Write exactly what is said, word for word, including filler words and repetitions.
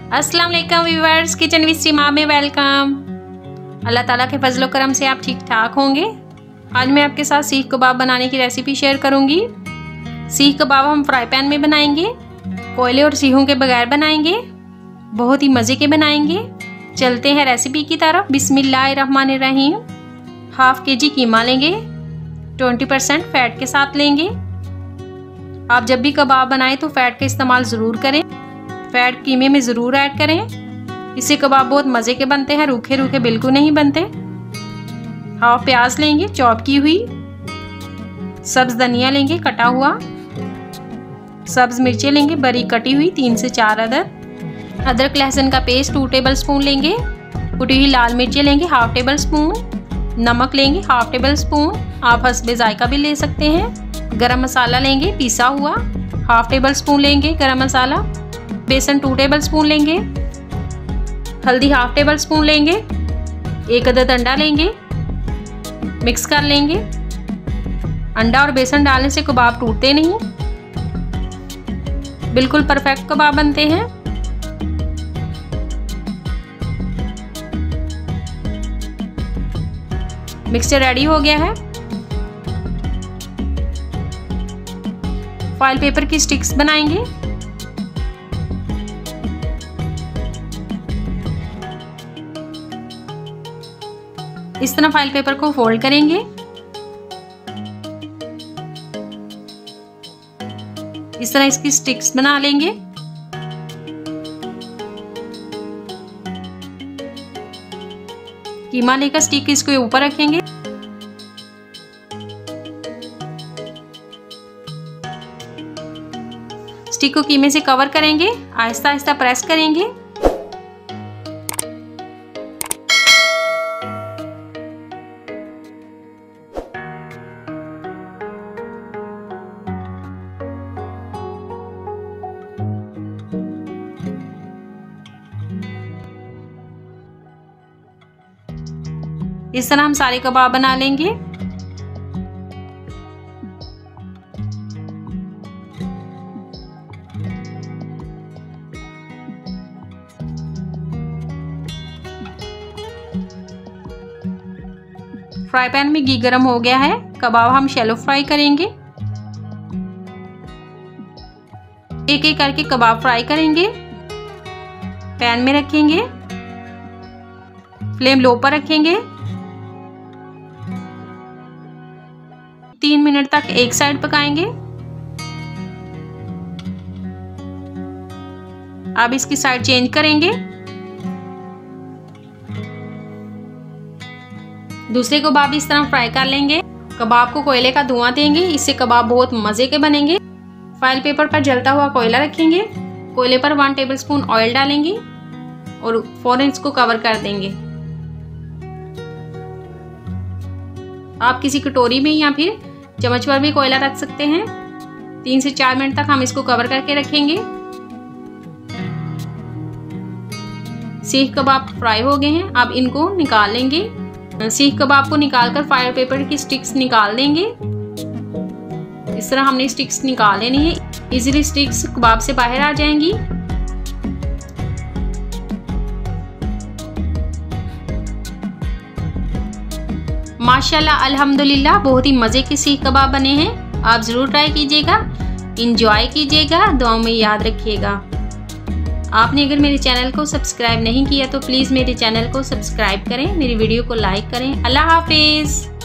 अस्सलाम वालेकुम viewers, kitchen with सीमा में वेलकम। अल्लाह ताला के फजलो करम से आप ठीक ठाक होंगे। आज मैं आपके साथ सीख कबाब बनाने की रेसिपी शेयर करूंगी। सीख कबाब हम फ्राई पैन में बनाएंगे, कोयले और सीहों के बगैर बनाएंगे, बहुत ही मज़े के बनाएंगे। चलते हैं रेसिपी की तरफ। बिस्मिल्लाहिर्रहमानिर्रहीम। हाफ के जी कीमा लेंगे, ट्वेंटी परसेंट फैट के साथ लेंगे। आप जब भी कबाब बनाएं तो फैट का इस्तेमाल ज़रूर करें, फैट कीमे में ज़रूर ऐड करें। इससे कबाब बहुत मज़े के बनते हैं, रूखे रूखे बिल्कुल नहीं बनते। हाफ प्याज लेंगे चॉप की हुई, सब्ज धनिया लेंगे कटा हुआ, सब्ज मिर्चें लेंगे बारीक कटी हुई तीन से चार अदद, अदरक लहसुन का पेस्ट टू टेबल स्पून लेंगे, कुटी हुई लाल मिर्चें लेंगे हाफ टेबल स्पून, नमक लेंगे हाफ टेबल स्पून, आप हस्बे जायका भी ले सकते हैं। गरम मसाला लेंगे पिसा हुआ हाफ टेबल स्पून लेंगे गरम मसाला, बेसन टू टेबल स्पून लेंगे, हल्दी हाफ टेबल स्पून लेंगे, एक अदद अंडा लेंगे, मिक्स कर लेंगे। अंडा और बेसन डालने से कबाब टूटते नहीं, बिल्कुल परफेक्ट कबाब बनते हैं। मिक्सचर रेडी हो गया है। फॉइल पेपर की स्टिक्स बनाएंगे। इस तरह फाइल पेपर को फोल्ड करेंगे। इस तरह इसकी स्टिक्स बना लेंगे। कीमा लेकर स्टिक इसके ऊपर रखेंगे। स्टिक को कीमे से कवर करेंगे, आहिस्ता आहिस्ता प्रेस करेंगे। इस तरह हम सारे कबाब बना लेंगे। फ्राई पैन में घी गरम हो गया है, कबाब हम शैलो फ्राई करेंगे। एक एक करके कबाब फ्राई करेंगे। पैन में रखेंगे, फ्लेम लो पर रखेंगे। तीन मिनट तक एक साइड पकाएंगे। अब इसकी साइड चेंज करेंगे। दूसरे कबाब इस तरह फ्राई कर लेंगे। कबाब को कोयले का धुआं देंगे, इससे कबाब बहुत मजे के बनेंगे। फाइल पेपर पर जलता हुआ कोयला रखेंगे। कोयले पर वन टेबलस्पून ऑयल डालेंगे और फौरन इसको कवर कर देंगे। आप किसी कटोरी में या फिर चम्मच पर भी कोयला रख सकते हैं। तीन से चार मिनट तक हम इसको कवर करके रखेंगे। सीख कबाब फ्राई हो गए हैं, अब इनको निकाल लेंगे। सीख कबाब को निकालकर फाइल पेपर की स्टिक्स निकाल देंगे। इस तरह हमने स्टिक्स निकाल लेनी है, इजीली स्टिक्स कबाब से बाहर आ जाएंगी। माशाल्लाह अल्हम्दुलिल्लाह बहुत ही मज़े के सीख कबाब बने हैं। आप ज़रूर ट्राई कीजिएगा, इंजॉय कीजिएगा, दुआओं में याद रखिएगा। आपने अगर मेरे चैनल को सब्सक्राइब नहीं किया तो प्लीज़ मेरे चैनल को सब्सक्राइब करें, मेरी वीडियो को लाइक करें। अल्लाह हाफिज़।